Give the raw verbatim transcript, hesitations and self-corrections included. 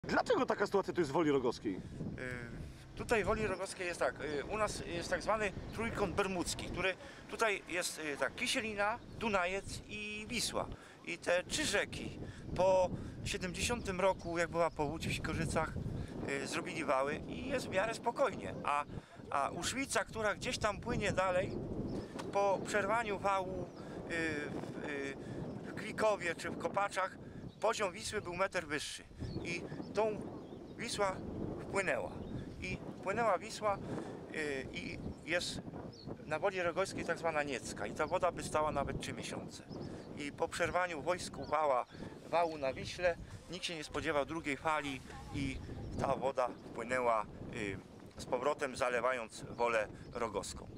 Dlaczego taka sytuacja tu jest w Woli Rogowskiej? Tutaj w Woli Rogowskiej jest tak, u nas jest tak zwany trójkąt bermudzki, który tutaj jest tak, Kisielina, Dunajec i Wisła. I te trzy rzeki po siedemdziesiątym roku, jak była powódź w Sikorzycach, zrobili wały i jest w miarę spokojnie. A, a Uszwica, która gdzieś tam płynie dalej, po przerwaniu wału w, w Kwikowie czy w Kopaczach, poziom Wisły był metr wyższy i tą Wisła wpłynęła. I płynęła Wisła yy, i jest na Woli Rogowskiej tak zwana Niecka i ta woda by stała nawet trzy miesiące. I po przerwaniu wojsku wała, wału na Wiśle nikt się nie spodziewał drugiej fali i ta woda wpłynęła yy, z powrotem, zalewając Wolę Rogowską.